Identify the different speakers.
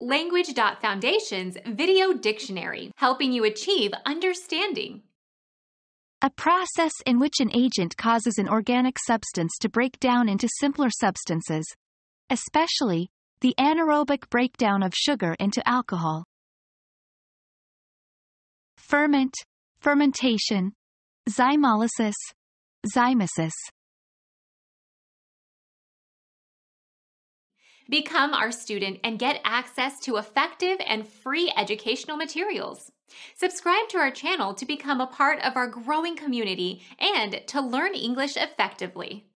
Speaker 1: Language.Foundation's Video Dictionary, helping you achieve understanding.
Speaker 2: A process in which an agent causes an organic substance to break down into simpler substances, especially the anaerobic breakdown of sugar into alcohol. Ferment, fermentation, zymolysis, zymesis.
Speaker 1: Become our student and get access to effective and free educational materials. Subscribe to our channel to become a part of our growing community and to learn English effectively.